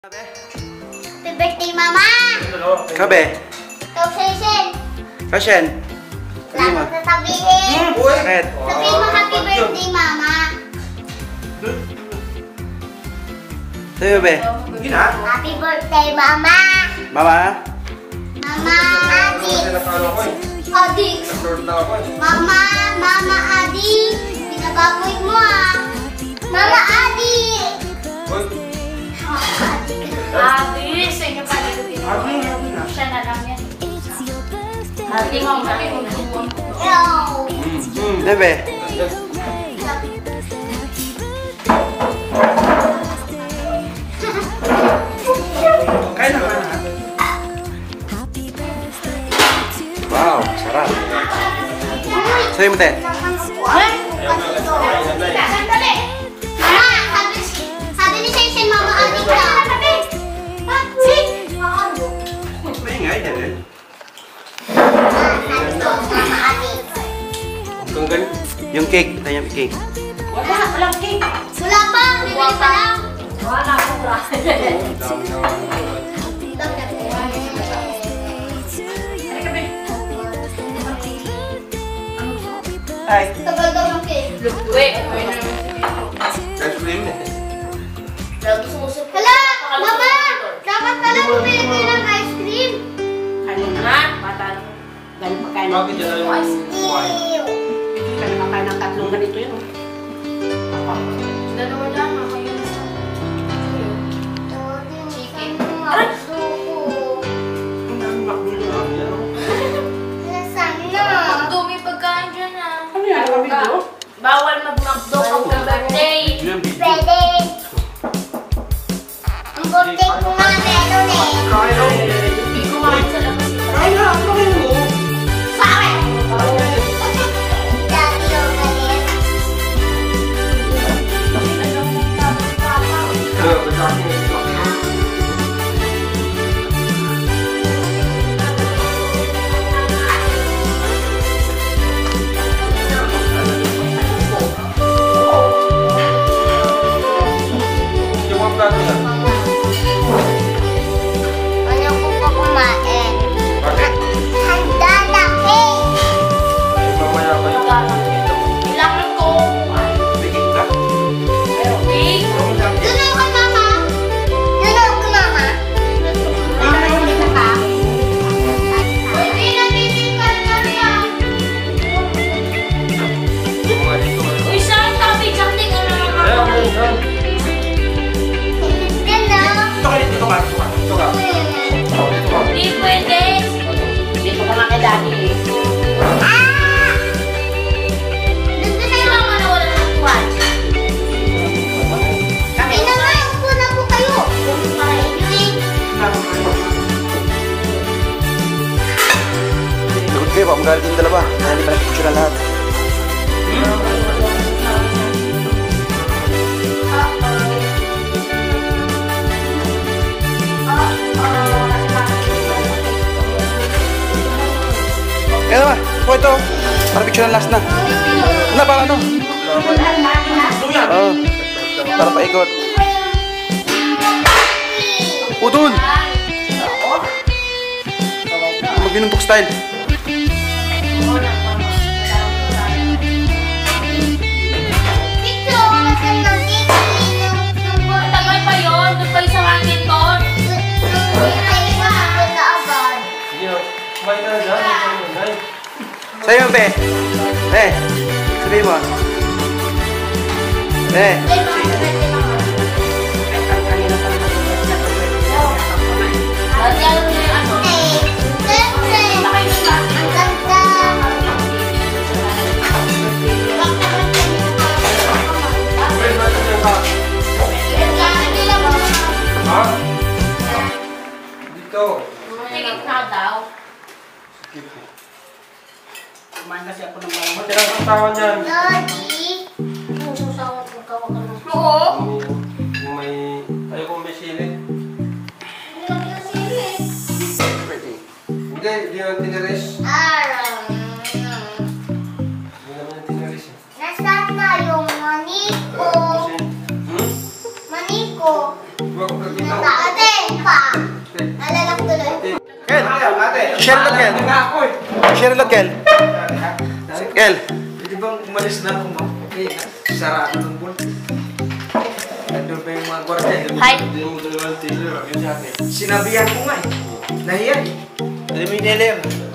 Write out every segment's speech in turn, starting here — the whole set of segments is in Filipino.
Happy birthday, Mama! Kabe? Ikaw, Shen. Kashen? Wala kang sasabihin. Bakit? Sabihin mo happy birthday, Mama. Sa'yo, be? Happy birthday, Mama. Mama? Mama, Adi. Adi. Mama, Adi. Pinababoy mo, ah. Mama, Adi. Adi, sa inyo pa dito din. Siya na lang yan. Adi, mama. Bebe? Kain na ka na. Wow, sarap. Sa'yo mo, te? Sandali. Mama, sabi ni Shen, Mama, Adi ka. Maingay, yan. Mama, Adi. Yung cake, tayo yung cake. Walang cake. Wala pa, bibili pa lang. Wala ko bra. Ay. Tagal daw ng cake. Wait. Hala, Mama! Dapat pala bumili kayo ng ice cream. Kanina, bata. Ganun pagkain ng ice cream. Ew. Kanina pagkain ng tatlong ganito yun. Dalawa lang, kayo. Chicken. Nasaan na? Dumi pagkain dyan ah. Ano yan? Kabilo? Bawal mag-McDo pag birthday. Pwede. Ang birthday ko nga meron eh. Hindi kumain sa labas. Kain na, kain mo. Sa akin! Dati yung galit. Ayaw ko pa kumain. Handa na cake! Kailangan ko kumain. Pero big. Doon ako, Mama! Doon ako, Mama! Hindi na bibigyan na niya! Uy, saan tabi? Jack-ling ano naman? Yan na! Hindi pwede. Dito ka nga kay Daddy eh. Ah! Doon ka Kasi mama na wala ng watch. Kami na nga! Upo na po kayo! Lagot kayo, pamagalit yung dalawa. Dahil di pa nagpicture na lahat. Kaya naman, po ito. Para picture na last na. Ano, para ano? Oo. Para paikot. Udun! Mag-inuntok style. Picture! Saan lang Tagal pa yun. Doon pa isang akin to. Sa'yo, be. Be. Sabihin mo. Be. Dati alam niyo yung ano. Nakay nyo sa akin. Dito. Tingin na daw. Kumain kasi ako ng malamot. Matira ang tawa niyan. Oo. Yung may... Ayaw kong may sili. Hindi, hindi naman tiniris. Hindi naman yung tiniris. Nasaan na yung maniko? Hmm? Maniko? Huwag ko Nakaada Share lot, Kel. Nga ako eh. Share lot, Kel. Kel. Pwede bang umalis na ako, ma'am? Okay, sarado ng pool. Nandun pa yung mga gwardiya. Hi. Sinabihan ko nga eh. Nahiya eh. Dali mo yung Neler.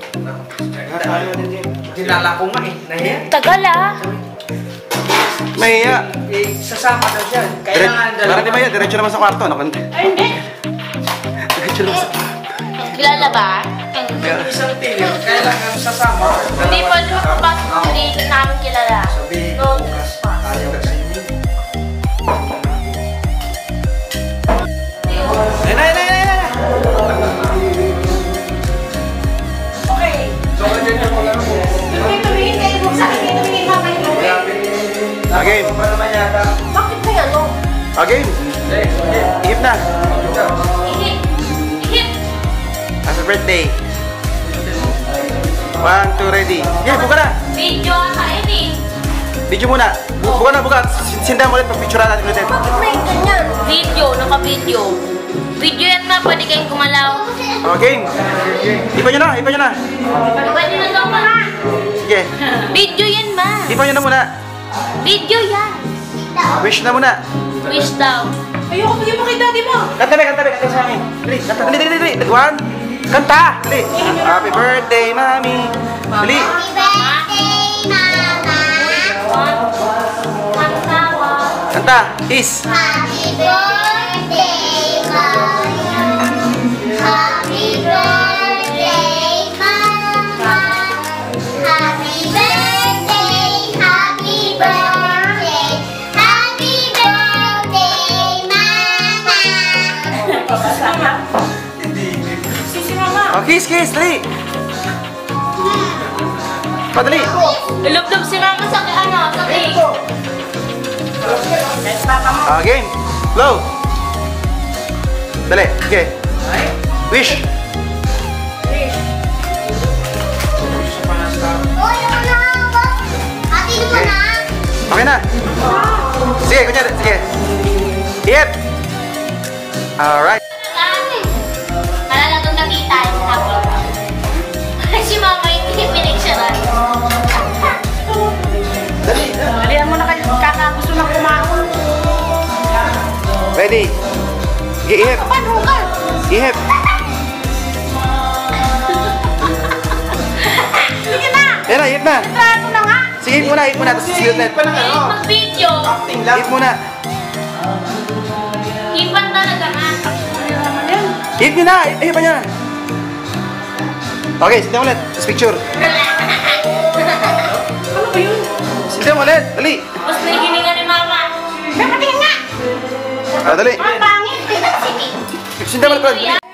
Kilala ko nga eh. Nahiya eh. Tagal ah. Mahiya. Eh, sasama daw siya. Kailangan Parang di ba yan? Diretso naman sa kwarto. Ano? Ay, hindi. Diretso naman sa Kilala ba? Isang tiyo, kailangan sasama. Hindi pwede makapasok kung hindi namin kilala. Sabihin ko No. bukas. Ayaw ka sa inyo. Ayun na, ayun na, ayun na. Okay. So, ganyan yung mga mo. Hindi tumingin kayo kung saan. Hindi tumingin mga kayo. Again. Pa naman yata. Bakit may ano? Again. Ihip na. Ihip. Ihip. Happy birthday. 1, 2, ready. Yeah, buka na. Video ata yun eh. Video muna. Buka na, buka. Sinda mo ulit. Pag-picturean natin ulit. Bakit may ganyan? Video, naka-video. Video yan na, pwede kayong gumalaw. Okay. Ipa nyo na, ipa nyo na. Pwede na daw pa ha. Sige. Video yan ma. Ipa nyo na muna. Video yan. Wish na muna. Wish daw. Ayoko bigyan mo kay daddy mo. Kanta sa amin. Dali, kanta. Dali. 1. Kanta. Dali. Happy birthday, mami. Dali. Happy birthday, Mama. Kanta. Is. Happy birthday, Mama. Happy birthday, Mama. Happy birthday, happy birthday. Happy birthday, Mama. Sisi mama. Oh, kiss. Dali. Padali. Lulublob si mama sa sa cake. Kahit papa mo. Game. Flow. Dali. Okay. Wish. Oh, yung na. Atin mo na. Okay na. Sige, kunyari. Sige. Hip. Alright. Malala kong nakita yung hapon. Si mama hindi pinagsaran. Dalihan mo na kayo. Kakagusto na kumaon. Ready. Sige, ihip. Paano ka? Ihip. Sige na. Yan na, ihip na. Trato na nga. Sige, ihip muna. Tapos sisilot net. Mag-video. Ihip muna. Hipan talaga nga. Ano naman yan? Ihip nyo na. Ihipan nyo na. Okay, sinta ulit. Tapos picture. Ano ba yun? Sinta ulit. Dali. Tapos nahihininga ni mama. Nakatingin nga. Dali. Ang pangit. Sinta ulit. Brad. Video yan.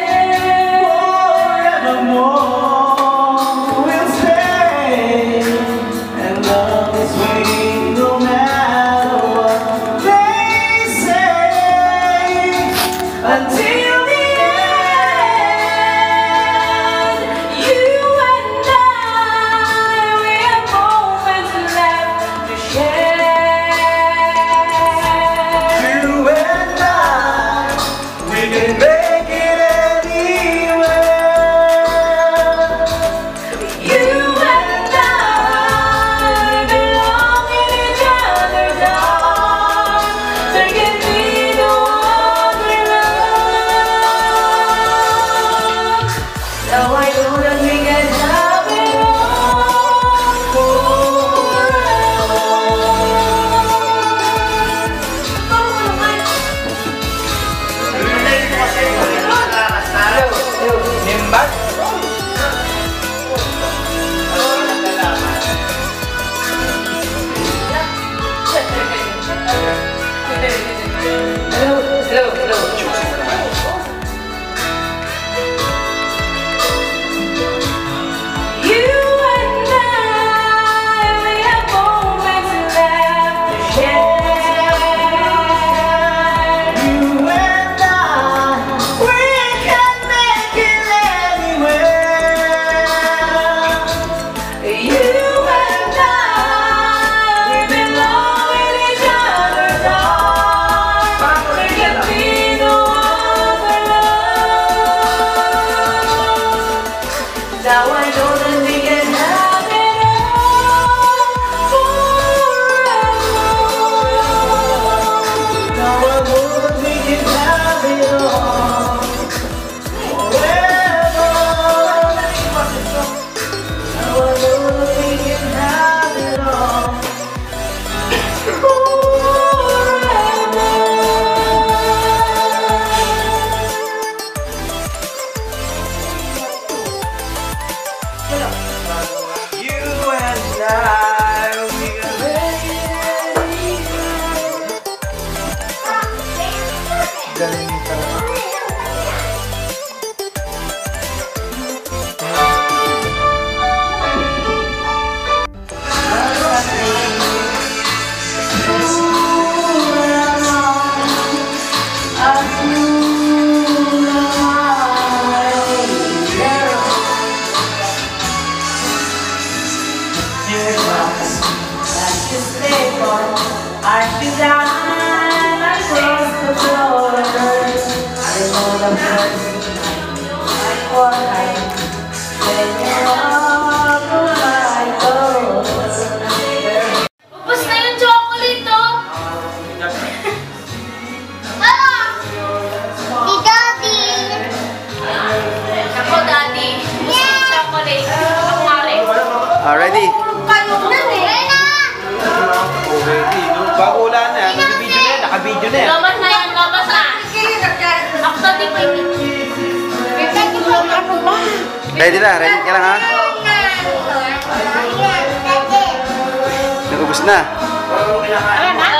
Until the end, you and I, we have moments left to share. You and I, we can make it anywhere. You and I belong in each other's arms. There can be no other love. Now I know that we can have it Nimbat? You and I, we have moments left to share. You and I, we can make it Ready? Ready na! Oh, ready. Bago wala na. Nag-video na yan. Naka-video na yan. Labas na yan, labas na. Ako di ko Ready na, ready ka lang ha? Nagubos na. Ayan na.